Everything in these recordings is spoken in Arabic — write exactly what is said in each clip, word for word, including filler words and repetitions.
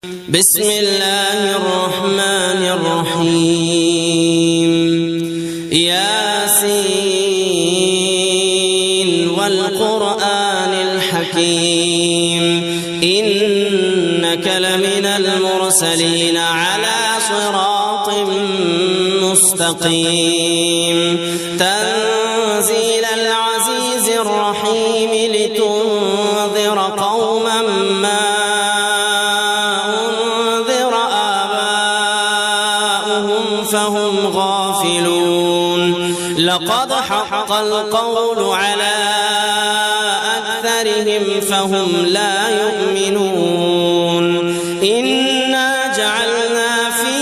بسم الله الرحمن الرحيم. ياسين والقرآن الحكيم إنك لمن المرسلين على صراط مستقيم تنزيل العزيز الرحيم لتنذر قوما ما فهم غافلون. لقد حق القول على أكثرهم فهم لا يؤمنون. إنا جعلنا في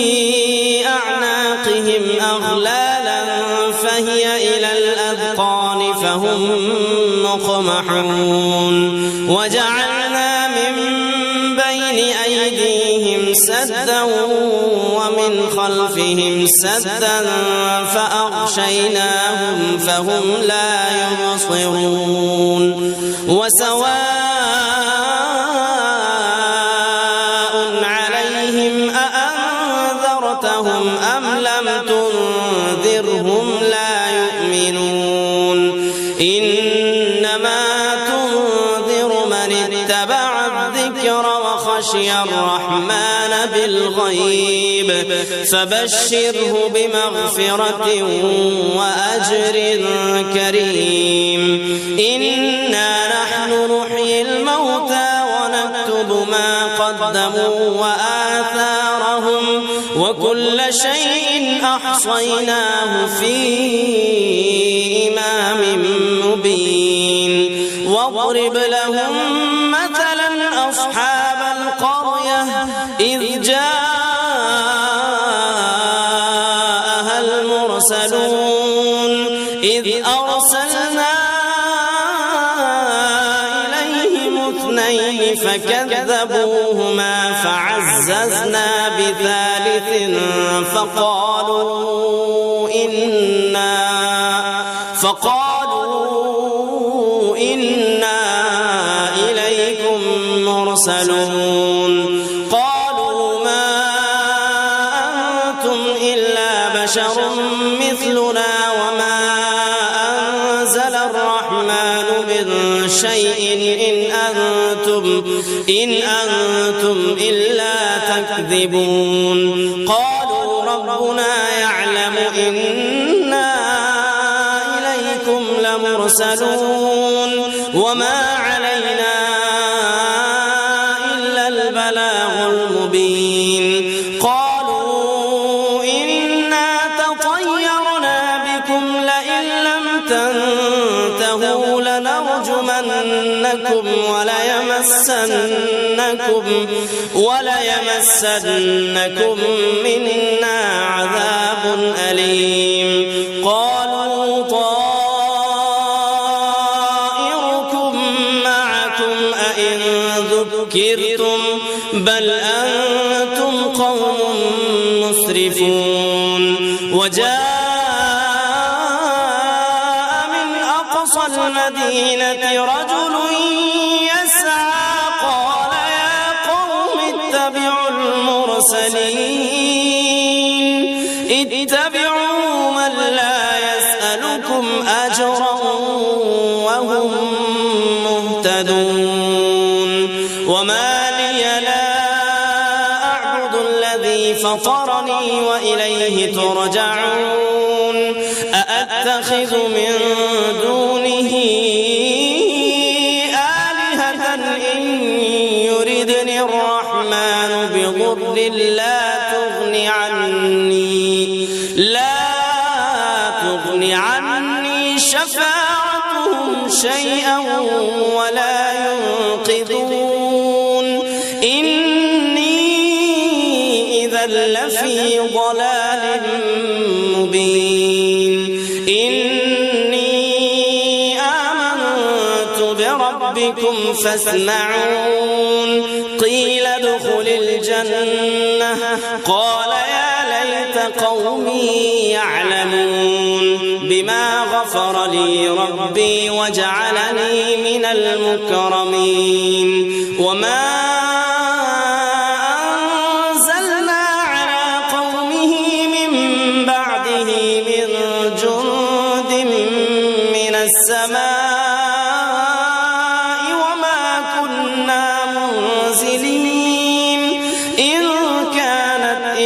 أعناقهم أغلالا فهي إلى الأذقان فهم مقمحون. وجعلنا من بين أيديهم سدا ومن خلفهم سدا فأغشيناهم فهم لا يبصرون. وسواء عليهم أأنذرتهم أم لم تنذرهم لا يؤمنون. إنما تنذر من اتبع الذكر وخشي الرحمن بالغيب فبشره بمغفرة وأجر كريم. إنا نحن نحيي الموتى ونكتب ما قدموا وآثارهم وكل شيء أحصيناه في إمام مبين. واضرب لهم مثلا أصحاب القرية إذ جاءها المرسلون إذ أرسلنا إليهم اثنين فكذبوهما فعززنا بثالث فقالوا إنا فقالوا إنا إليكم مرسلون. قالوا ما أنتم إلا بشر مثلنا وما أنزل الرحمن من شيء إن أنتم إن أنتم إلا تكذبون. قالوا ربنا يعلم إنا إليكم لمرسلون وما علينا إلا البلاغ المبين. قالوا إنا تطيرنا بكم لئن لم تنتهوا لنرجمنكم وليمسنكم وليمسنكم منا عذاب أليم. قالوا طائركم معكم أئن ذكرتم بل أنتم قوم مسرفون. وجاء من أقصى المدينة رجل يسعى قال يا قوم اتبعوا المرسلين اتبعوا من لا يسألكم أجرا وهم مهتدون. وما لي لا أعبد الذي فطرني وإليه ترجعون. أأتخذ من دونه آلهة إن يردني الرحمن بضر لا تغني عني لا تغني عني شفاعتهم شيئا ولا ينقذون. إني إذا لفي ضلال مبين. إني آمنت بربكم فاسمعون. قيل ادخل الجنة قال يا ليت قومي يعلمون بما غفر لي ربي وجعلني من المكرمين. وما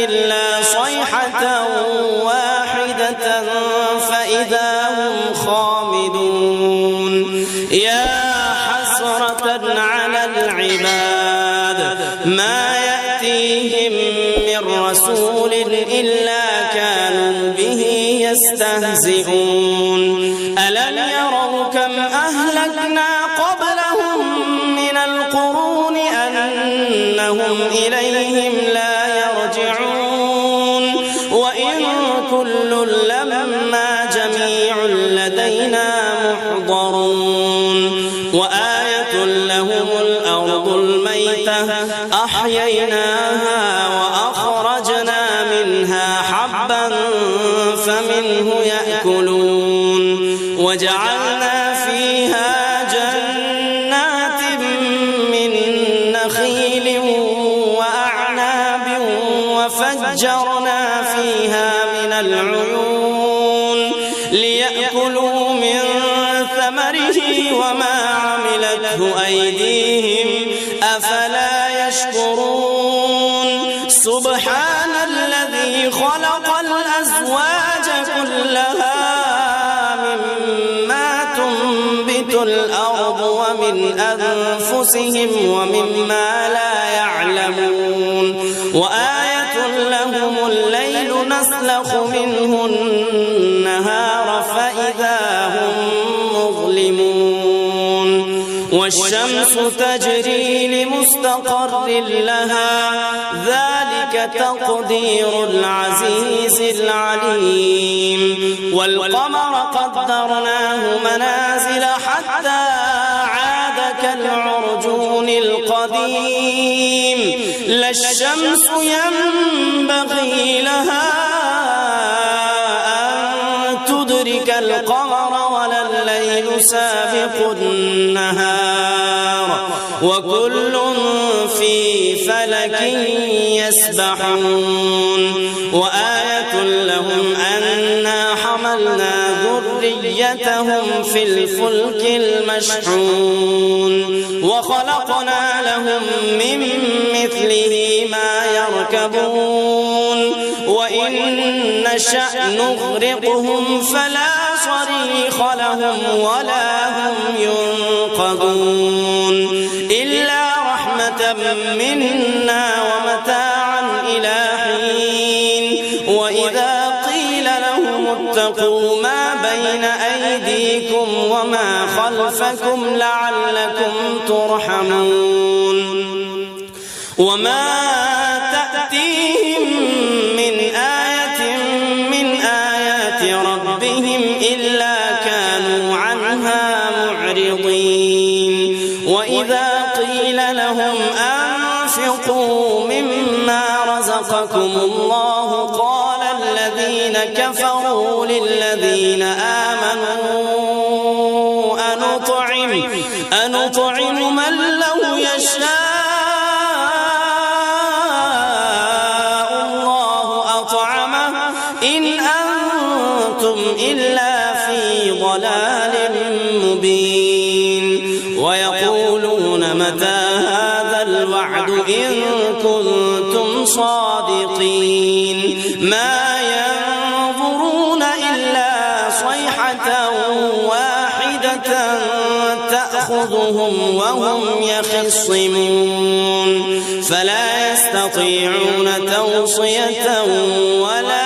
إلا صيحة واحدة فإذا هم خامدون يا حسرة على العباد ما يأتيهم من رسول إلا كانوا به يستهزئون ألم يروا كم أهلكنا قبلهم من القرون أنهم إليهم لا يرجعون وإن كل لما جميع لدينا محضرون وآية لهم الأرض الميتة أحييناها وأخرجنا منها حبا فمنه يأكلون وجعلنا فيها جنات من نخيل وأعناب وفجرنا فيها من العيون ليأكلوا من ثمره وما عملته أيديهم أفلا يشكرون سبحان الذي خلق الأزواج كلها مما تنبت الأرض ومن أنفسهم ومما لا يعلمون وآية لهم الليل نسلخ منه النهار فإذا هم مظلمون والشمس تجري لمستقر لها ذلك تقدير العزيز العليم والقمر قدرناه منازل حتى عاد كالعرجون القديم لا الشمس ينبغي لها أن تدرك القمر ولا الليل سابق النهار وكل في فلك يسبحون وآية لهم أنا حملنا ذريتهم في الفلك المشحون وخلقنا لهم من مثله ما يركبون وإن نشأ نغرقهم فلا صريخ لهم ولا هم ينقذون إلا رحمة منا ومتاعا إلى حين وإذا قيل لهم اتقوا ما بين أيديكم وما خلفكم لعلكم ترحمون وما تأتيهم من آية من آيات ربهم إلا كانوا عنها معرضين وإذا قيل لهم أنفقوا مما رزقكم الله قال الذين كفروا للذين آمنوا أنطعم أنطعم من لو يشاء إلا في ضلال مبين ويقولون متى هذا الوعد إن كنتم صادقين ما ينظرون إلا صيحة واحدة تأخذهم وهم يخصمون فلا يستطيعون توصية ولا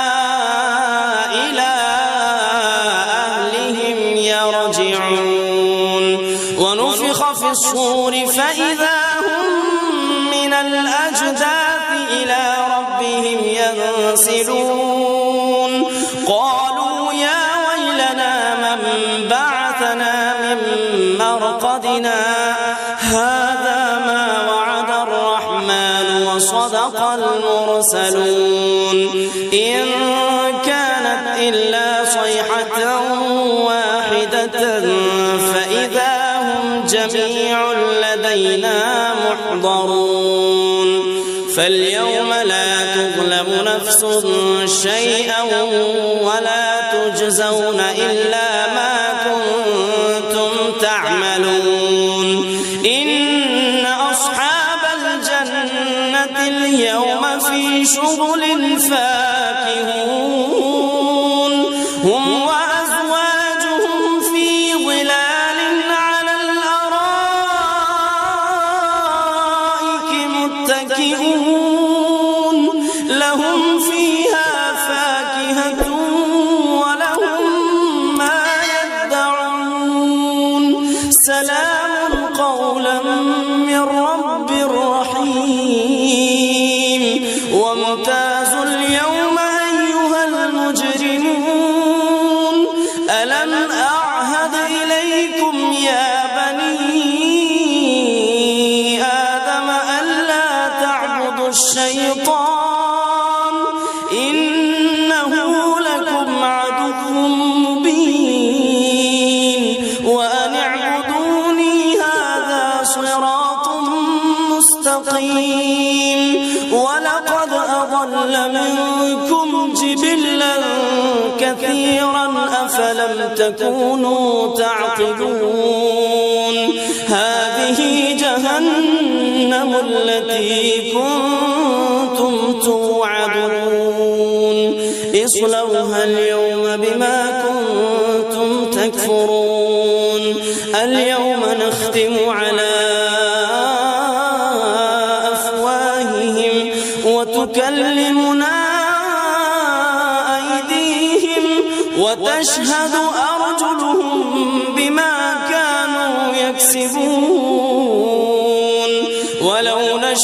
ونفخ في الصور فإذا هم من الأجداث إلى ربهم ينسلون قالوا يا ويلنا من بعثنا من مرقدنا هذا ما وعد الرحمن وصدق المرسلون إن كانت إلا صيحة واحدة فإذا جميع لدينا محضرون فاليوم لا تظلم نفس شيئا ولا تجزون إلا ما كنتم تعملون إن أصحاب الجنة اليوم في شغل فاكهون هم وأزواجهم في ظلال على الأرائك متكئون لهم فيها فاكهة ولهم ما يدعون سلام قولا من رب رحيم وامتازوا اليوم أيها المجرمون ألم أعهد إليكم يا بني آدم ألا تعبدوا الشيطان إنه لكم عدو مبين وأن اعبدوني هذا صراط مستقيم ولقد أضل منكم جبلا كثيرا أفلم تكونوا تعقلون هذه جهنم التي كنتم توعدون اصلوها اليوم بما كنتم تكفرون اليوم نختم على وتكلمنا أيديهم وتشهد أرجلهم بما كانوا يكسبون ولو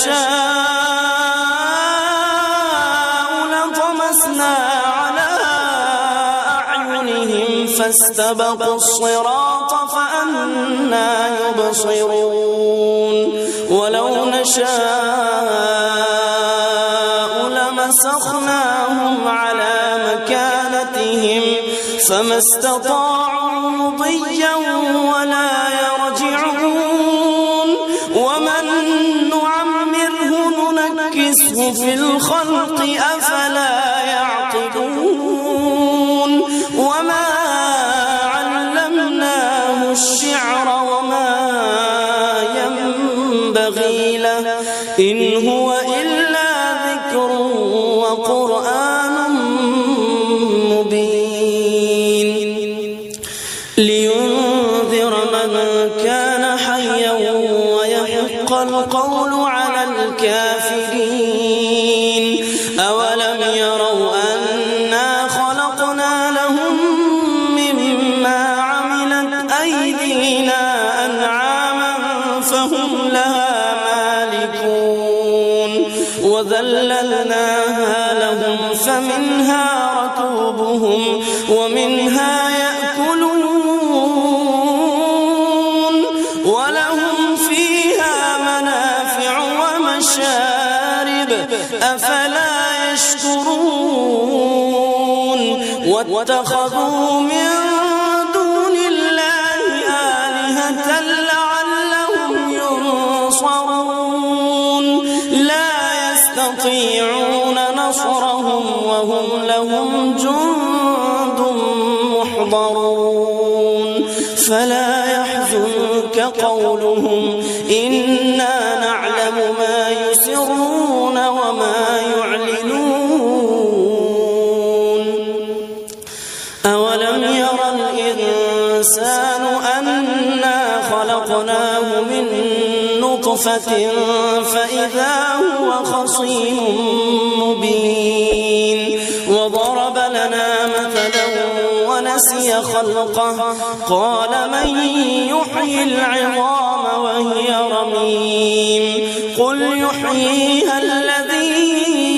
نشاء لطمسنا على أعينهم فاستبقوا الصراط فأنى يبصرون ولو نشاء مسخناهم على مكانتهم فما استطاعوا مضيا ولا يرجعون ومن نعمره ننكسه في الخلق أفلا يعقلون وما علمناه الشعر وما ينبغي له إن هو إلا ذكر وقرآن مبين لينذر من كان حيا ويحق القول على الكافرين أولم يروا أنا خلقنا لهم مما عملت أيدينا أنعاما فهم لها مالكون وذللناها لهم فمنها ركوبهم ومنها يأكلون ولهم فيها منافع ومشارب أفلا يشكرون واتخذوا من دون الله آلهة لعلهم ينصرون لا يستطيعون نصرهم وهم لهم جند محضرون فلا يحزنك قولهم إنا نعلم ما يسرون وما يعلنون أولم ير الإنسان أنا خلقناه من نطفة فإذا هو خصيم مبين وضرب لنا مثلا ونسي خلقه قال من يحيي العظام وهي رميم قل يحييها الذي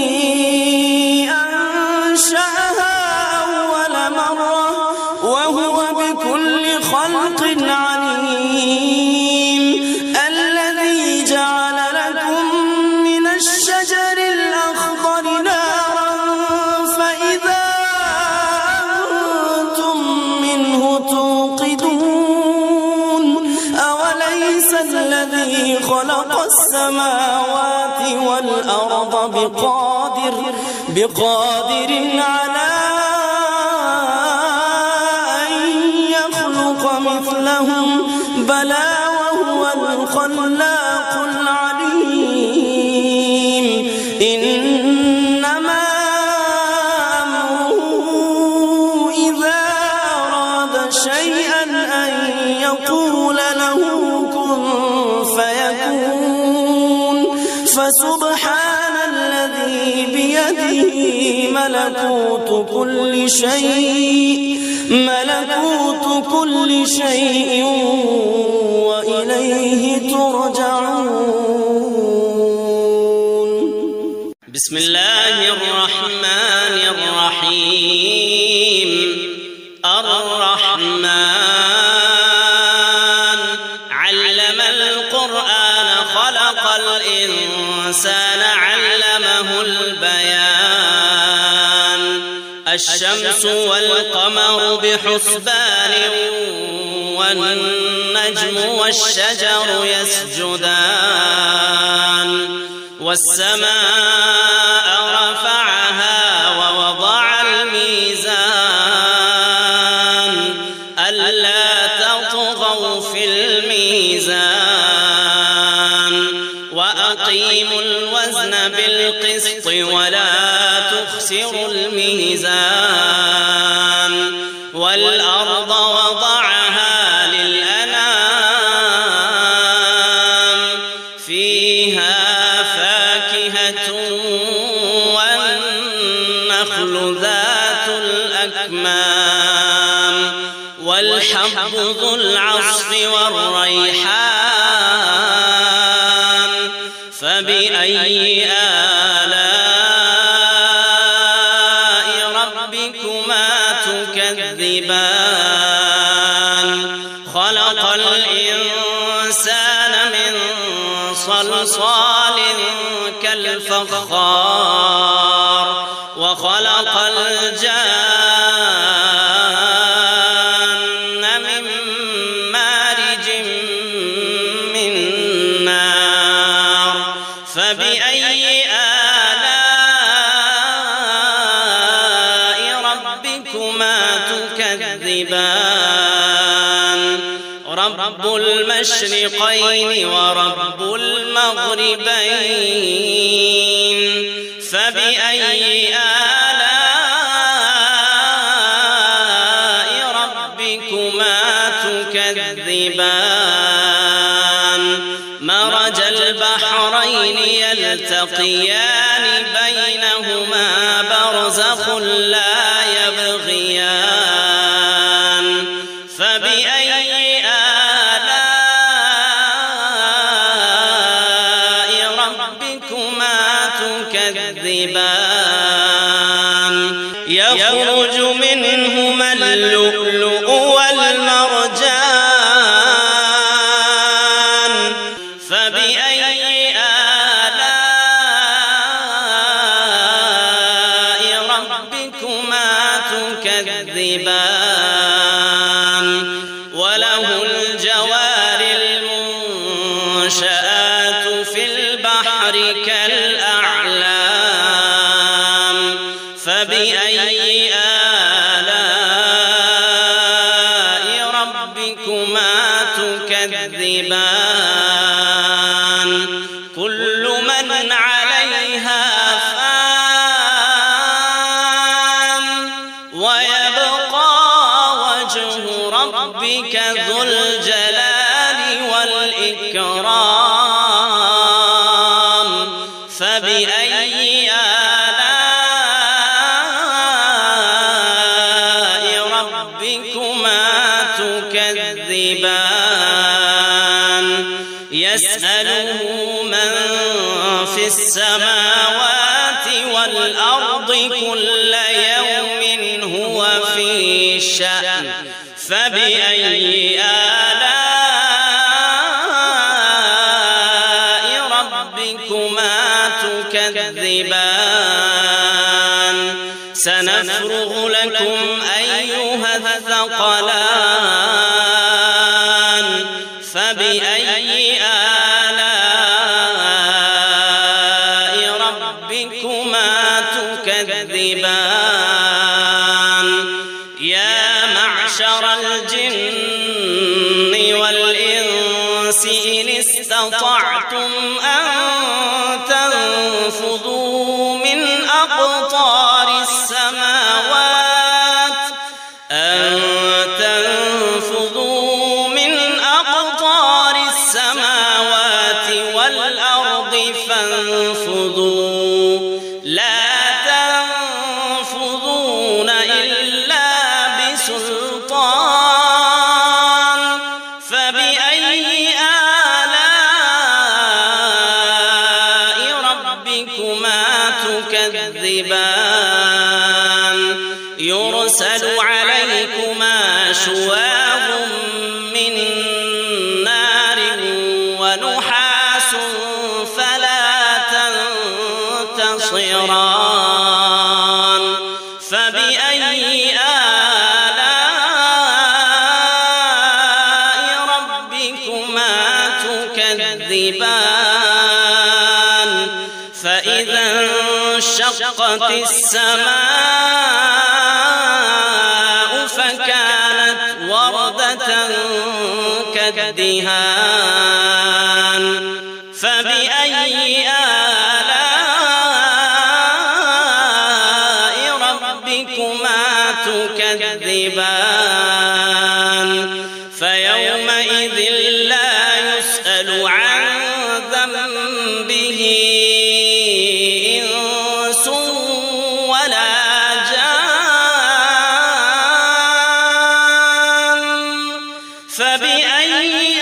أنشأها أول مرة وهو بكل خلق عليم الذي جعل لكم من الشجر الأخضر نارا فإذا أنتم منه توقدون أوليس الذي خلق السماوات والأرض بقادر بقادر على أن يخلق مثلهم بلى وهو الخلاق العليم إنما أمره إذا أراد شيئا أن يقول له كن فيكون فسبحان الذي بيده ملكوت كل شيء ملكوت كل شيء وإليه ترجعون. بسم الله الرحمن الرحيم. الرحمن علم القرآن خلق الإنسان علمه البيان. الشمس والقمر بحسبان والنجم والشجر يسجدان والسماء رفعها ووضع الميزان ألا تطغوا في الميزان وأقيموا الوزن بالقسط ولا تخسروا الميزان والأرض وضعها للأنام فيها فاكهة والنخل ذات الأكمام والحب ذو العصف والريحان فبأي آلاء ربكما تكذبان. خلق الإنسان من صلصال كالفخار وخلق الجان من مارج من نار فبأي آلاء ربكما تكذبان. رب المشرقين ورب المغربين فبأي آلاء ربكما تكذبان. مرج البحرين يلتقيان بينهما برزخ لا يبغيان فبأي آلاء ربكما تكذبان. يخرج منهما اللؤلؤ والمرجان فبأي آلاء ربكما تكذبان. وله الجوار المنشآت في البحر كالأعلام فبأي آلاء ربكما تكذبان. كل من عليها فان ويبقى وجه ربك ذو الجلال والإكرام فبأي آلاء ربكما تكذبان. يسأله من في السماوات والأرض كل يوم هو في شأن فبأي آلاء ربكما تكذبان. سنفرغ لكم أيها الثقلان فبأي آلاء ربكما تكذبان. يا معشر الجن والإنس إن استطعتم أن تنفذوا أقطار السماوات أن تنفذوا من أقطار السماوات والأرض فانفذوا لا تنفذون إلا بسلطان فبأي آلاء ربكما تكذبان يرسل عليكما شواظ من نار ونحاس فلا تنتصران فبأي آلاء ربكما تكذبان فإذا انشقت السماء فكانت وردة كالدهان فبأي آلاء ربكما تكذبان فيومئذ لا يسأل عن ذنبه إنس ولا جان فبأي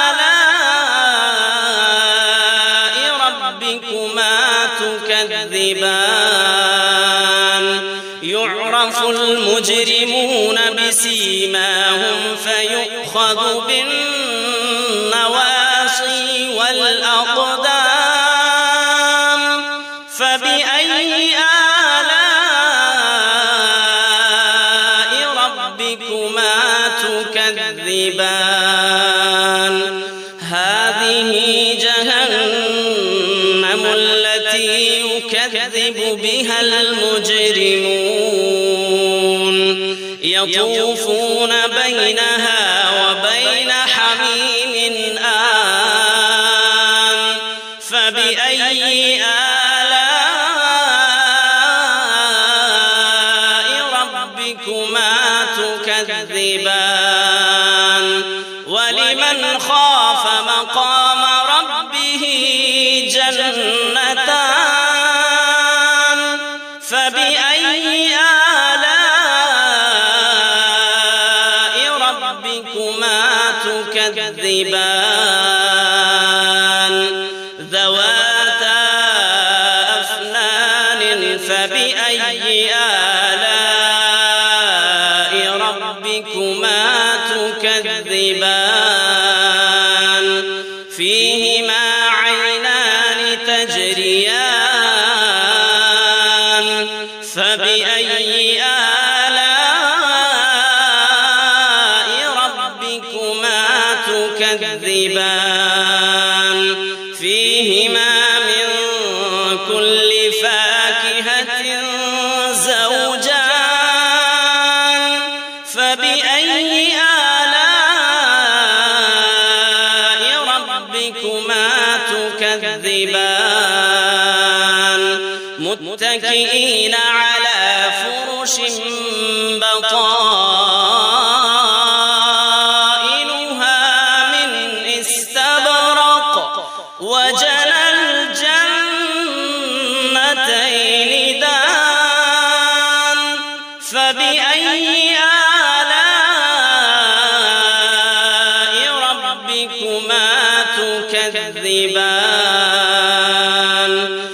آلاء ربكما تكذبان يعرف المجرمون بسيماهم فيؤخذ بالنواصي والأقدام فبأي آلاء ربكما تكذبان هذه جهنم التي يكذب بها المجرمون يطوفون بينها وبين حميم آن فبأي آلاء ربكما تكذبان ولمن خاف مقام ربه جنتان فبأي آلاء ربكما تكذبان ذواتا أفنان فبأي آلاء ربكما تكذبان فيهما عينان تجريان فبأي آلاء ربكما تكذبان فيهما من كل فاكهة زوجان فبأي آلاء ربكما تكذبان متكئين على فرش بطائنها من استبرق وجنى الجنتين دان فبأي آلاء ربكما تكذبان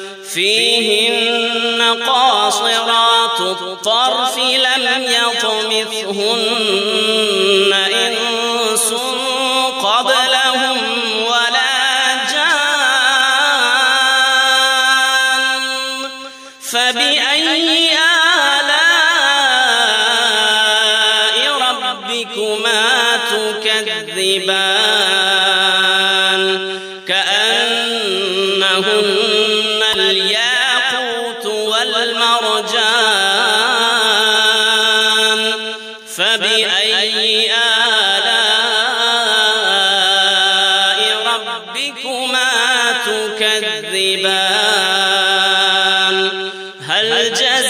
فيهن قاصرات الطرف لم يطمثهن إنس قبلهم ولا جان فبأي آلاء ربكما تكذبان كأنهن الياقوت والمرجان فبأي آلاء ربكما تكذبان هل جزاء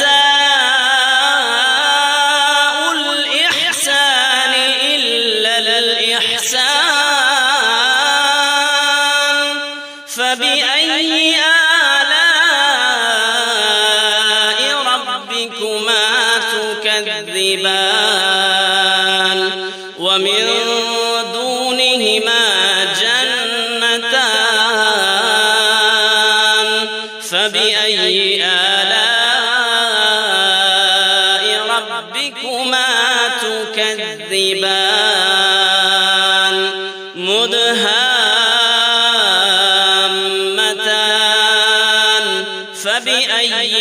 تكذبان ومن دونهما جنتان فبأي آلاء ربكما تكذبان مدهامتان فبأي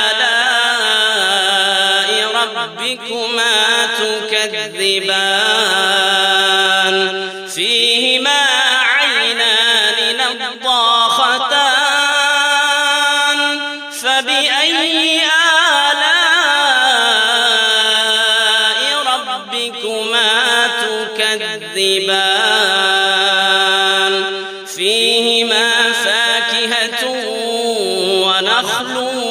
آلاء ربكما تكذبان فيهما عينان نضاختان فبأي آلاء ربكما تكذبان فيهما فاكهة ونخل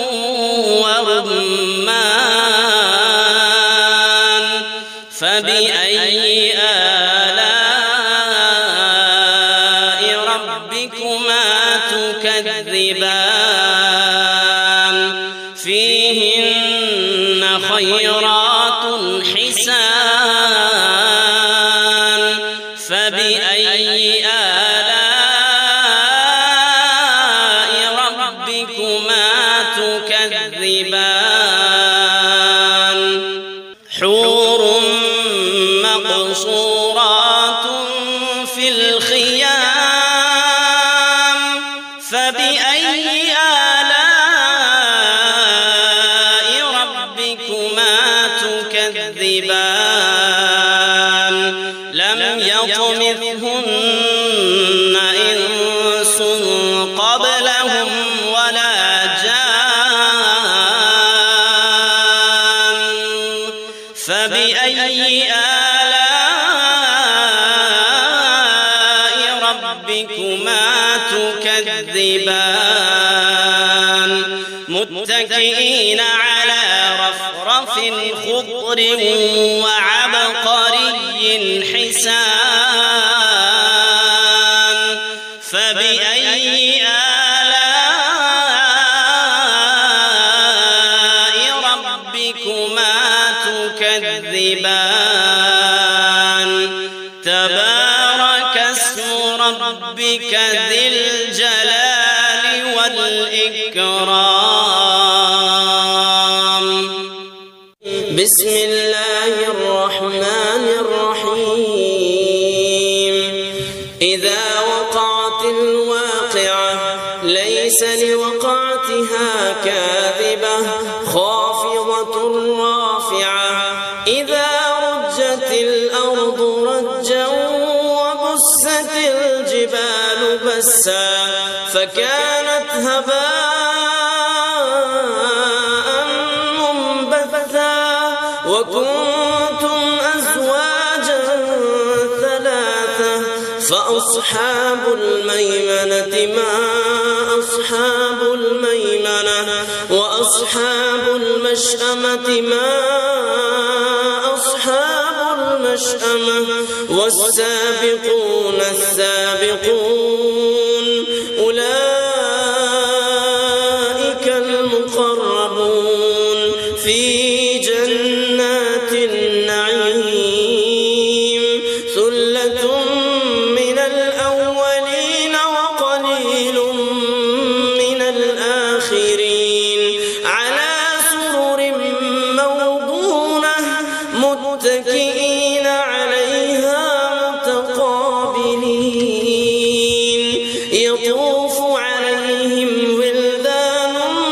ورمان فبأي آلاء ربكما تكذبان فيهن خيرات حسان فبأي آلاء ربكما تكذبان حور مقصورات في الخيام فبأي آلاء ربكما تكذبان لم يطمثهن إنس قبلهم ولا جان فبأي آلاء ربكما تكذبان متكئين على رفرف خضر وعبقري حسان فبأي آلاء ربكما تكذبان تبارك اسم ربك ذي الجلال والإكرام بسم الله الرحمن الرحيم إذا وقعت الواقعة ليس لوقعتها كاذبة خافضة رافعة إذا رجت الأرض رجا وبست الجبال بسا فكانت هباء منبثا وكنتم أزواجا ثلاثة فأصحاب الميمنة ما أصحاب الميمنة وأصحاب المشأمة ما أصحاب المشأمة والسابقون السابقون أولئك المقربون في جنات النعيم ثلة من الأولين وقليل من الآخرين على سرر موضونة متكئين عليها متقابلين يطوف عليهم ولدان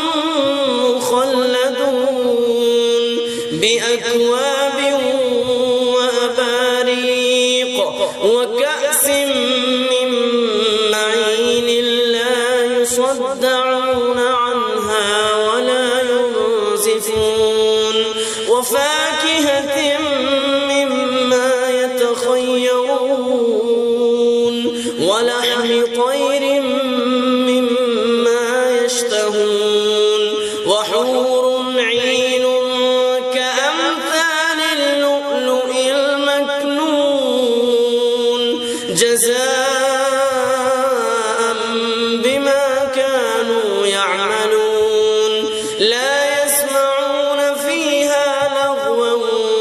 مخلدون بأكواب وأباريق وكأس من معين لا يصدعون عنها ولا ينزفون وفاكهة مما يتخيرون ولحم طير مما يشتهون وحور عين كأمثال اللؤلؤ المكنون جزاء بما كانوا يعملون لا يسمعون فيها لغوا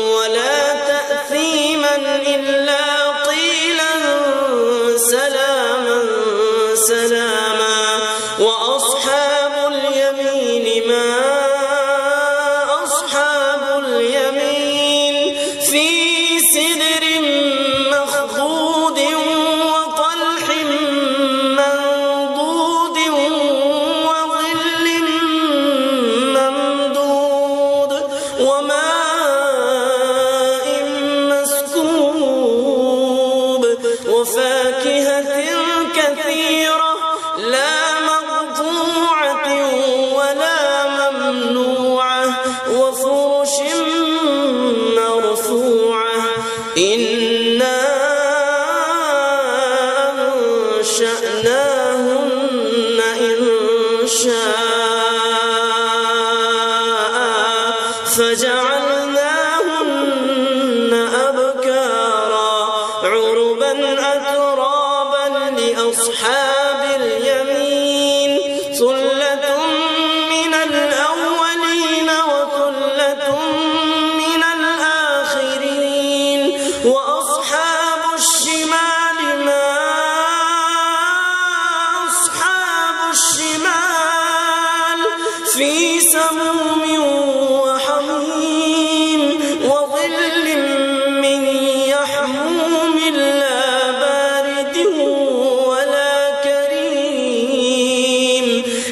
في سموم وحميم وظل من يحموم لا بارد ولا كريم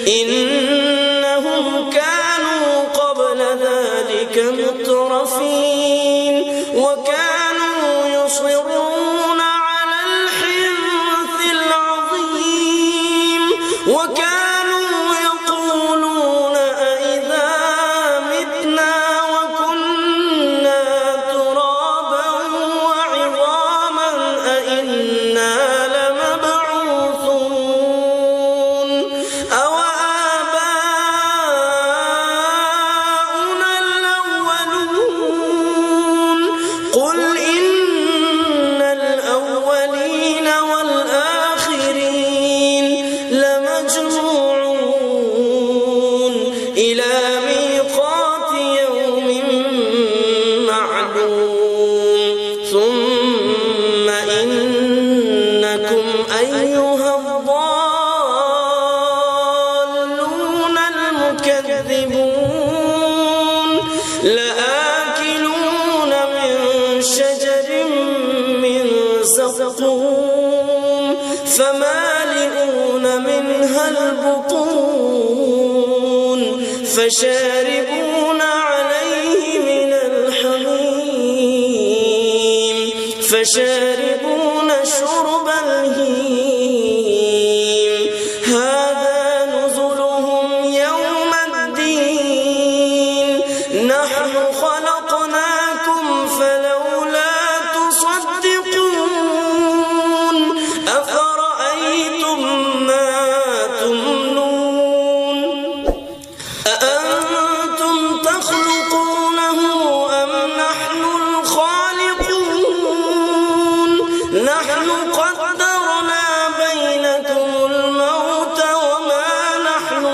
إنهم كانوا قبل ذلك مترفين وكانوا يصرون على الحنث العظيم وكانوا يقولون أئذا متنا وكنا ترابا وعظاما أئنا لمبعوثون أو آباؤنا الأولون قل إن الأولين والآخرين لمجموعون إلى ميقات يوم معلوم ثم إنكم أيها الضالون المكذبون لآكلون من شجر من زقوم فمالئون منها البطون فشاربون عليه من الحميم فشاربون شرب الهيم هذا نزلهم يوم الدين نحن خلقناكم فلولا تصدقون أفرأيتم ما تمنون أأنتم تخلقونه أم نحن الخالقون نحن قدرنا بينكم الموت وما نحن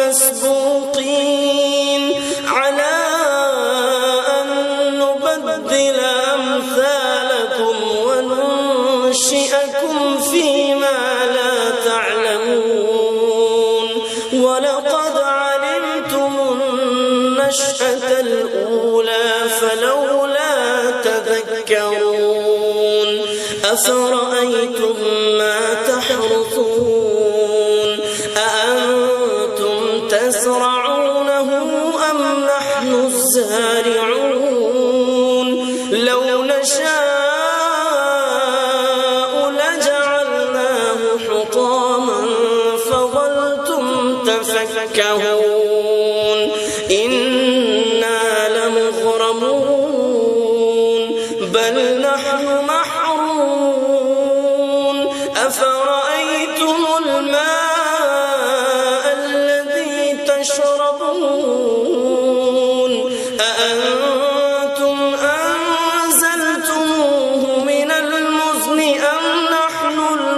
بمسبوقين على أن نبدل أمثالكم وننشئكم فيما لا تعلمون ولقد علمتم النشأة الأولى فلولا تذكرون أفرأيتم ما تحرثون أأنتم تزرعونه أم نحن الزارعون لو نشاء لجعلناه حطاما فظلتم تفكهون إنا لمغرمون بل نحن محرومون أفرأيتم الماء الذي تشربون أأنتم أنزلتموه من المزن أم نحن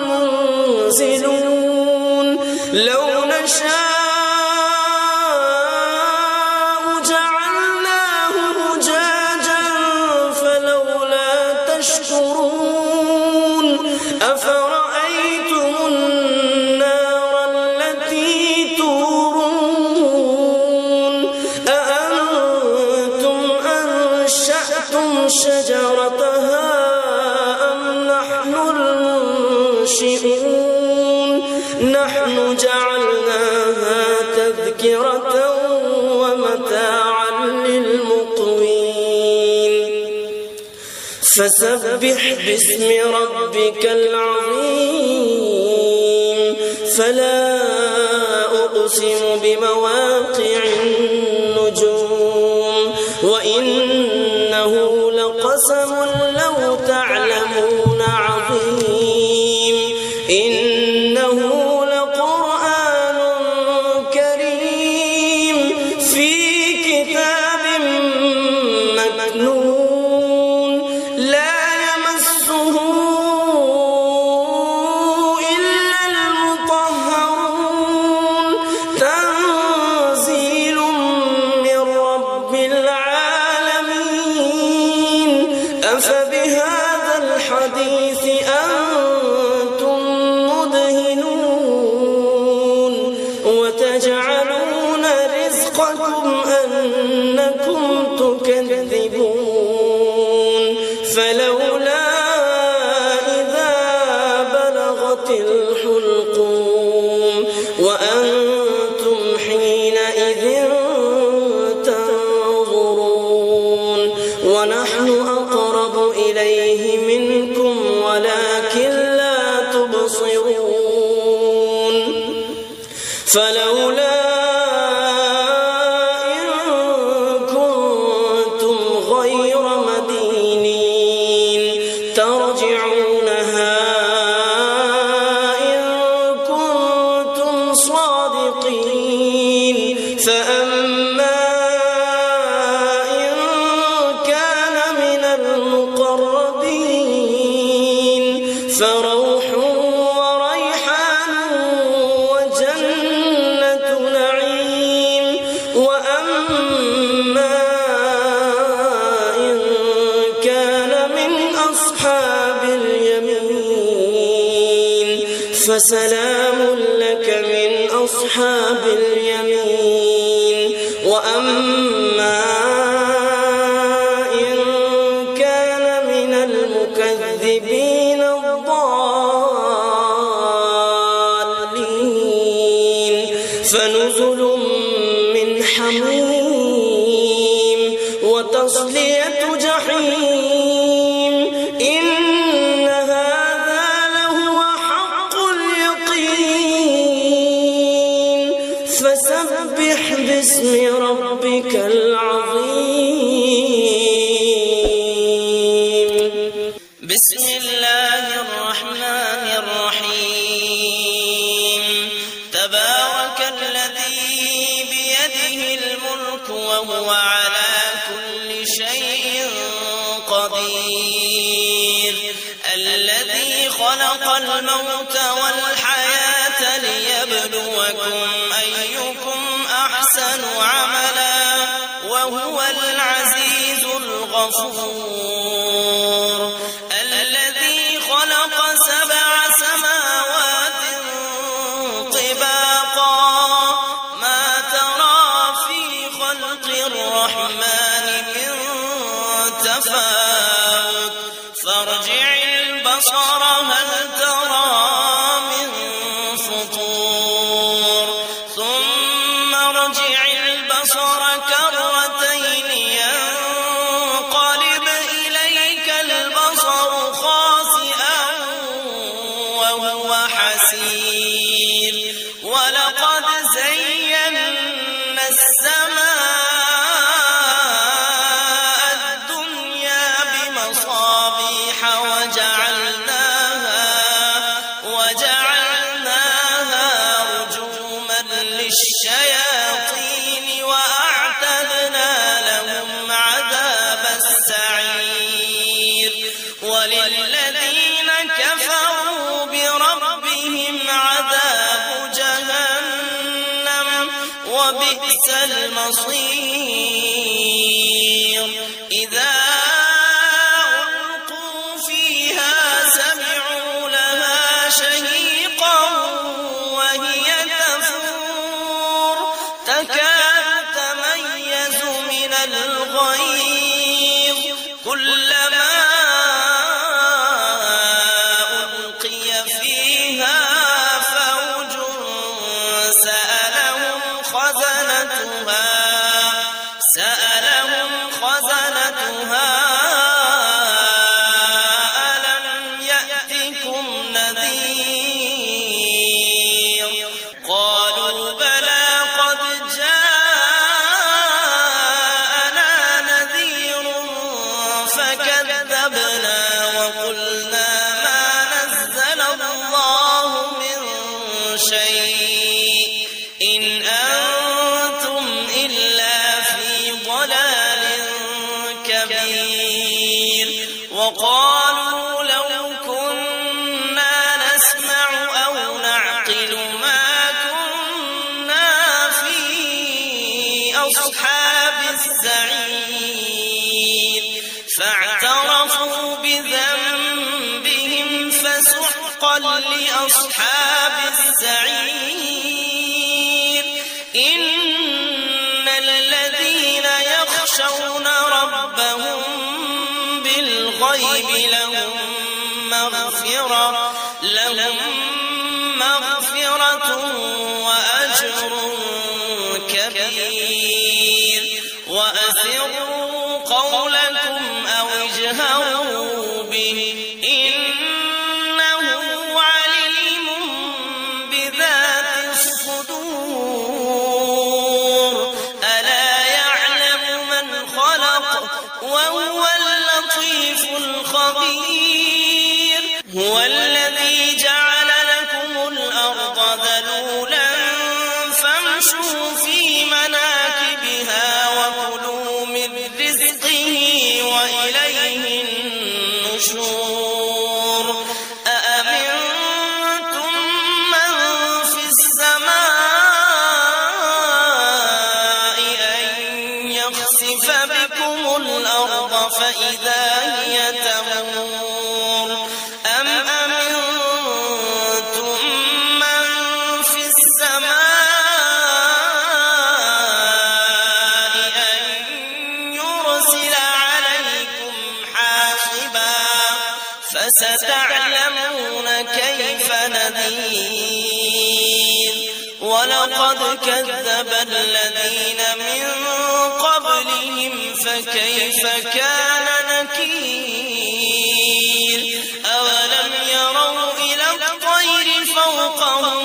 المنزلون لو نشاء جعلناه أجاجا فلولا تشكرون أفرأيتم النار التي تورون أأنتم أنشأتم شجرتها أم نحن المنشئون نحن جعلناها تذكرة ومتاعا للمقوين فسبح باسم ربك العظيم فلا أقسم بمواقع النجوم وإنه لقسم لو تعلمون عظيم إنه لقرآن كريم في كتاب مكنون لا يمسه إلا المطهرون تنزيل يسؤكم أنكم تكذبون فلولا إذا بلغت الحلقوم وأنتم حينئذ تنظرون ونحن أقرب إليه منكم ولكن لا تبصرون فلولا إن كنتم غير مدينين ترجعونها إن كنتم صادقين فأما إن كان من المقربين فروح وريحان وجنة نعيم وأما إن كان من أصحاب اليمين فسلام لك من أصحاب اليمين وأما إن كان من المكذبين الضالين فنزل من حميم وتصلية جحيم إن هذا لهو حق اليقين فسبح باسم ربك العظيم. بسم الله الرحمن الرحيم. تبارك الذي بيده الملك وهو على كل شيء قدير الذي خلق الموت والحياة ليبلوكم أيكم أحسن عملا وهو العزيز الغفور الذي خلق سبع سماوات طباقا ما ترى في خلق الرحمن من تفاوت فارجع البصر هل ترى من فطور ثم ارجع البصر كرتين ينقلب إليك البصر خاسئا وهو حسير ولقد زينا السماء الدنيا بمصابيح وجعلناها وجعلناها رجوما للشياطين وأعتدنا لهم عذاب السعير وللذين كفروا بربهم عذاب جهنم وبئس المصير إذا ألقوا فيها سمعوا لها شهيقا وهي تفور تكاد تميز من الغيظ كلما ألقي فيها فوج سألهم خزنتها سألهم خزنتها ألم يأتكم نذير قالوا بلى قد جاءنا نذير فكذبنا وقلنا ما نزل الله من شيء إن أنتم إلا في ضلال كبير وقالوا لو كنا نسمع أو نعقل ما كنا في أصحاب السعير فاعترفوا بذنبهم فسحقا لأصحاب السعير إن كثيرا لهم مغفرة وأجر كبير وأسروا قولكم أو اجهروا به إنه عليم بذات الصدور ألا يعلم من خلق وهو اللطيف الخبير هو الذي جعل لكم الأرض ذلولا فامشوا في مناكبها وكلوا من رزقه وإليه النشور أأمنتم من في السماء أن يخسف بكم الأرض فإذا هي تمور أم أمنتم من في السماء أن يرسل عليكم حاصبا فستعلمون كيف نذير ولقد كذب الذين من قبلهم فكيف كان نكير أولم يروا إلى الطير فوقهم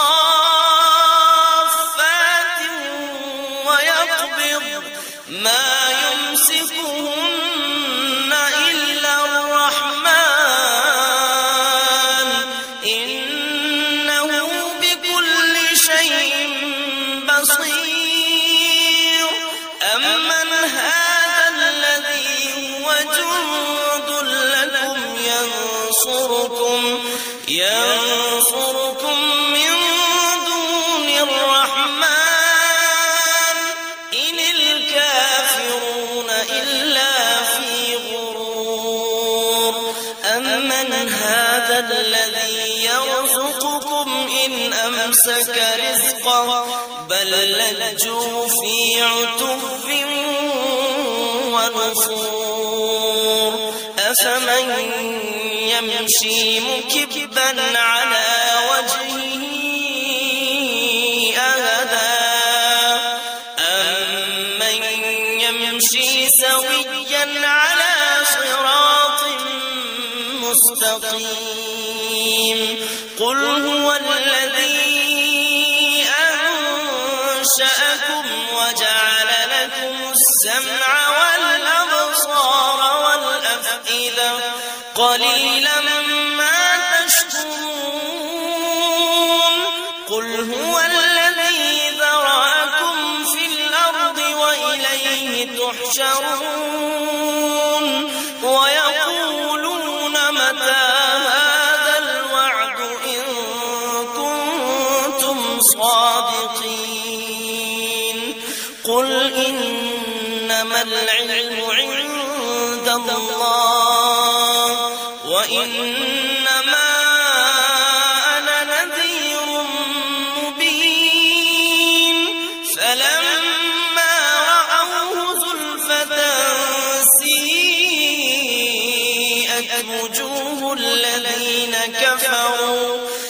صافات ويقبض ما يمسكهن إلا الرحمن إنه بكل شيء بصير أمن هذا الذي هو جند لكم ينصركم ينصركم من دون الرحمن إن الكافرون إلا في غرور أمن هذا الذي يرزقكم إن أمسك رزقه بل لجوا في عتو ونفور أفمن يمشي مكبا على وجهه أهدى أمن يمشي سويا على صراط مستقيم قل هو الذي أنشأكم وجعل لكم السمع والأبصار والأفئدة قليلا ما تشكرون قل هو الذي ذرأكم في الأرض وإليه تحشرون ويقولون متى هذا الوعد إن كنتم صادقين قل إنما العلم عند الله وإنما أنا نذير مبين فلما رأوه زلفة سيئت وجوه الذين كفروا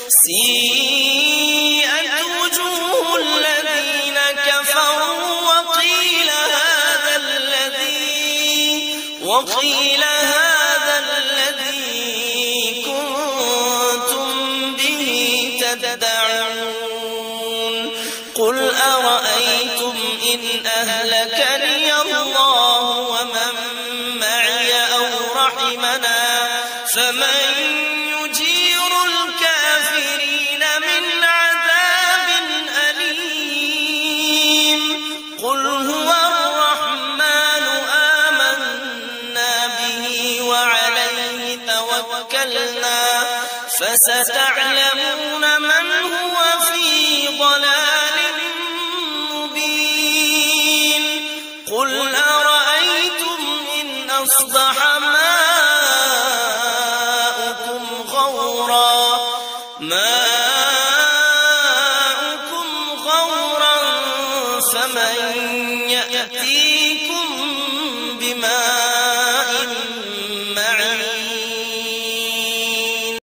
سيئت وجوه الذين كفروا وقيل هذا الذي وقيل هذا الذي كنتم به تدعون قل أرأيتم إن أهلكني الله ومن معي أو رحمنا فمن يجير الكافرين من عذاب أليم قل هو الرحمن آمنا به وعليه توكلنا فستعلمون من هو في ضلال مبين قل أرأيتم إن أصبح ماؤكم غورا ماؤكم غورا فمن يأتي